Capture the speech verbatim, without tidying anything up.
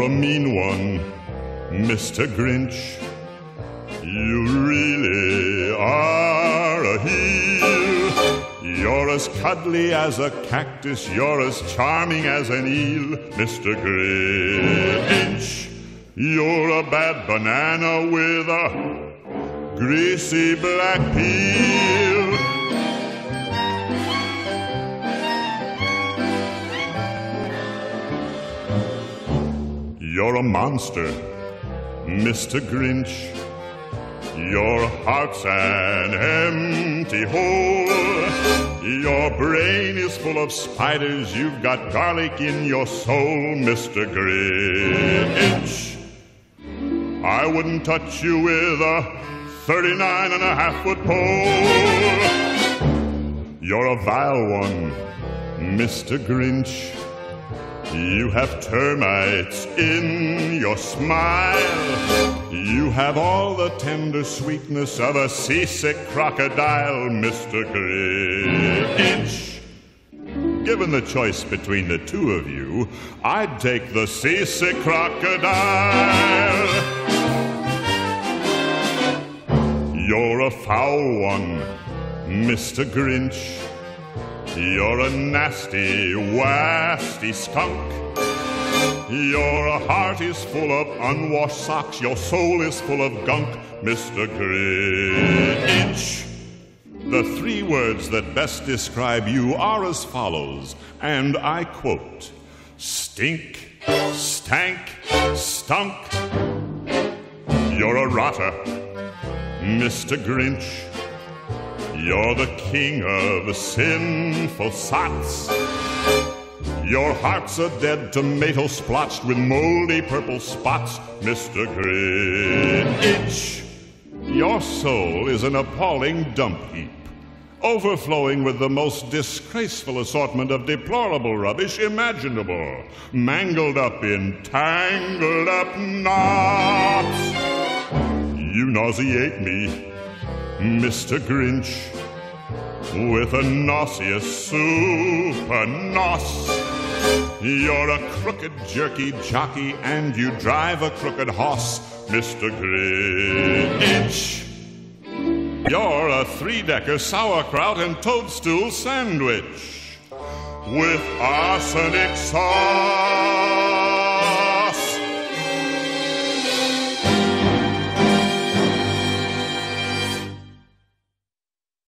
a mean one, Mister Grinch. You really are a heel. You're as cuddly as a cactus, you're as charming as an eel, Mister Grinch. You're a bad banana with a greasy black peel. You're a monster, Mister Grinch. Your heart's an empty hole. Your brain is full of spiders. You've got garlic in your soul, Mister Grinch. I wouldn't touch you with a thirty-nine and a half foot pole. You're a vile one, Mister Grinch. You have termites in your smile. You have all the tender sweetness of a seasick crocodile, Mister Grinch. Given the choice between the two of you, I'd take the seasick crocodile. You're a foul one, Mister Grinch. You're a nasty, wasty skunk. Your heart is full of unwashed socks. Your soul is full of gunk, Mister Grinch. The three words that best describe you are as follows, and I quote: stink, stank, stunk. You're a rotter, Mister Grinch. You're the king of sinful sots. Your heart's a dead tomato splotched with moldy purple spots, Mister Grinch. Your soul is an appalling dump heap, overflowing with the most disgraceful assortment of deplorable rubbish imaginable, mangled up in tangled up knots. You nauseate me, Mister Grinch, with a nauseous super nos. You're a crooked jerky jockey and you drive a crooked hoss, Mister Grinch. You're a three-decker sauerkraut and toadstool sandwich with arsenic sauce.